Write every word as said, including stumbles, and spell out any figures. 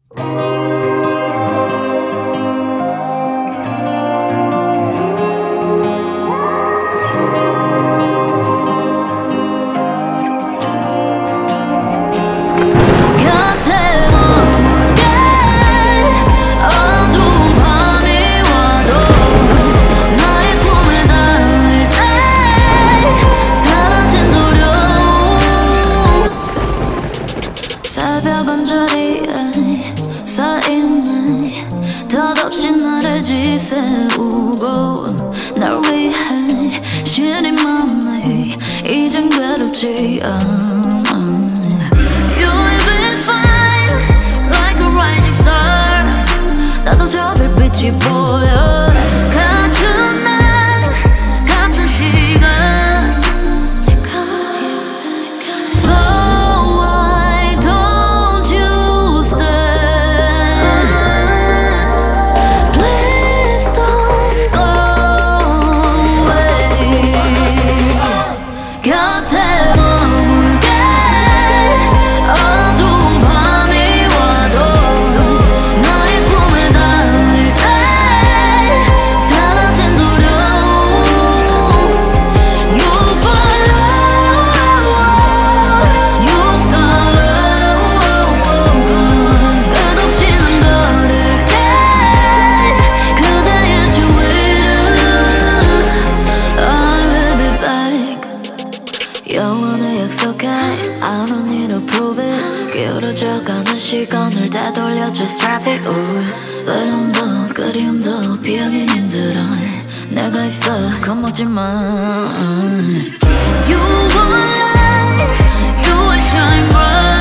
새벽 언저리에 쌓이는 덧없이 나를 지새우고 날 위해 쉬는 맘이 이젠 괴롭지 않아. You will be fine like a rising star. 나도 저 별빛이 보여. 같은 날 같은 시간. 영원을 약속해 I don't need to prove it. 기울어져가는 시간을 되돌려 just strap it. 외로움도 그리움도 피하긴 힘들어. 내가 있어 겁먹지마. You are light, you will shine bright.